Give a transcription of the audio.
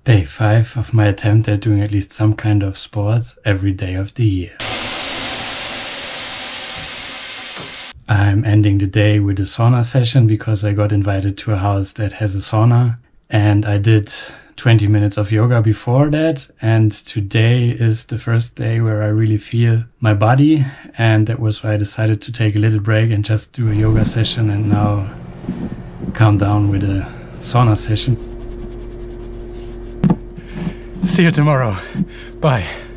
Day 5 of my attempt at doing at least some kind of sport every day of the year. I'm ending the day with a sauna session because I got invited to a house that has a sauna, and I did 20 minutes of yoga before that, and today is the first day where I really feel my body, and that was why I decided to take a little break and just do a yoga session and now calm down with a sauna session. See you tomorrow. Bye.